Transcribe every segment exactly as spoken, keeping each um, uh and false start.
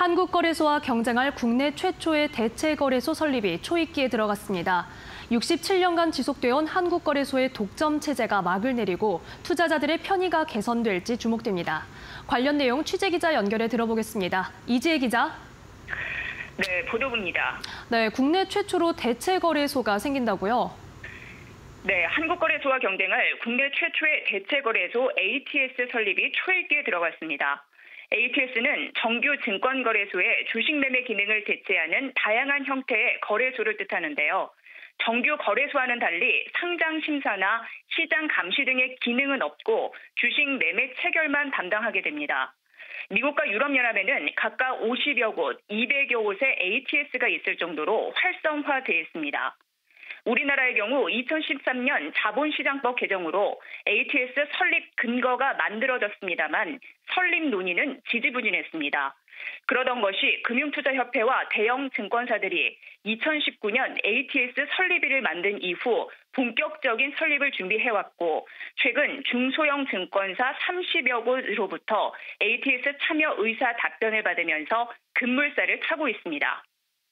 한국거래소와 경쟁할 국내 최초의 대체거래소 설립이 초입기에 들어갔습니다. 육십칠 년간 지속되어온 한국거래소의 독점 체제가 막을 내리고 투자자들의 편의가 개선될지 주목됩니다. 관련 내용 취재기자 연결해 들어보겠습니다. 이지혜 기자. 네, 보도부입니다. 네, 국내 최초로 대체거래소가 생긴다고요? 네, 한국거래소와 경쟁할 국내 최초의 대체거래소 에이티에스 설립이 초입기에 들어갔습니다. 에이티에스는 정규 증권거래소의 주식 매매 기능을 대체하는 다양한 형태의 거래소를 뜻하는데요. 정규 거래소와는 달리 상장 심사나 시장 감시 등의 기능은 없고 주식 매매 체결만 담당하게 됩니다. 미국과 유럽연합에는 각각 오십여 곳, 이백여 곳의 에이티에스가 있을 정도로 활성화돼 있습니다. 우리나라의 경우 이천십삼 년 자본시장법 개정으로 에이티에스 설립 근거가 만들어졌습니다만 설립 논의는 지지부진했습니다. 그러던 것이 금융투자협회와 대형 증권사들이 이천십구 년 에이티에스 설립일을 만든 이후 본격적인 설립을 준비해왔고 최근 중소형 증권사 삼십여 곳으로부터 에이티에스 참여 의사 답변을 받으면서 급물살을 타고 있습니다.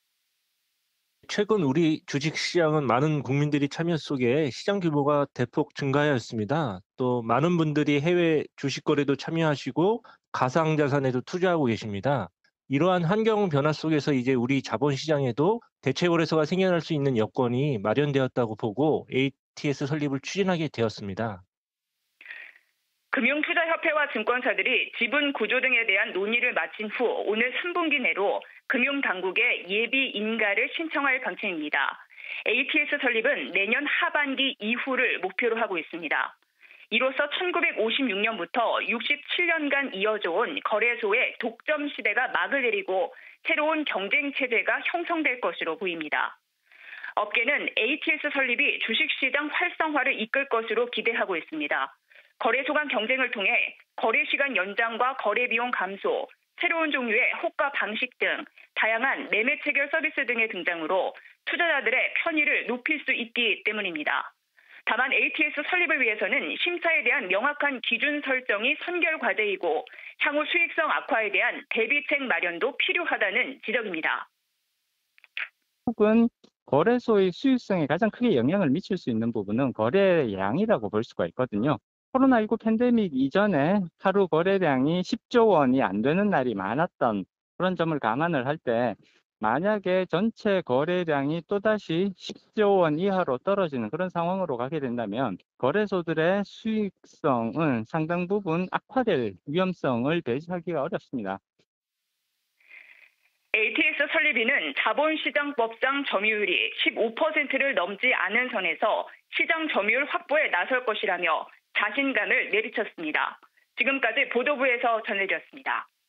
최근 우리 주식시장은 많은 국민들이 참여 속에 시장 규모가 대폭 증가하였습니다. 또 많은 분들이 해외 주식 거래도 참여하시고 가상자산에도 투자하고 계십니다. 이러한 환경 변화 속에서 이제 우리 자본시장에도 대체거래소가 생겨날 수 있는 여건이 마련되었다고 보고 에이티에스 설립을 추진하게 되었습니다. 금융투자협회와 증권사들이 지분 구조 등에 대한 논의를 마친 후 오늘 삼 분기 내로 금융당국에 예비 인가를 신청할 방침입니다. 에이티에스 설립은 내년 하반기 이후를 목표로 하고 있습니다. 이로써 천구백오십육 년부터 육십칠 년간 이어져 온 거래소의 독점 시대가 막을 내리고 새로운 경쟁 체제가 형성될 것으로 보입니다. 업계는 에이티에스 설립이 주식시장 활성화를 이끌 것으로 기대하고 있습니다. 거래소 간 경쟁을 통해 거래 시간 연장과 거래 비용 감소, 새로운 종류의 호가 방식 등 다양한 매매 체결 서비스 등의 등장으로 투자자들의 편의를 높일 수 있기 때문입니다. 다만 에이티에스 설립을 위해서는 심사에 대한 명확한 기준 설정이 선결 과제이고 향후 수익성 악화에 대한 대비책 마련도 필요하다는 지적입니다. 혹은 거래소의 수익성에 가장 크게 영향을 미칠 수 있는 부분은 거래량이라고 볼 수가 있거든요. 코로나십구 팬데믹 이전에 하루 거래량이 십조 원이 안 되는 날이 많았던 그런 점을 감안을 할 때 만약에 전체 거래량이 또다시 십조 원 이하로 떨어지는 그런 상황으로 가게 된다면 거래소들의 수익성은 상당 부분 악화될 위험성을 배제하기가 어렵습니다. 에이티에스 설립일은 자본시장법상 점유율이 십오 퍼센트를 넘지 않은 선에서 시장 점유율 확보에 나설 것이라며 자신감을 내비쳤습니다. 지금까지 보도부에서 전해드렸습니다.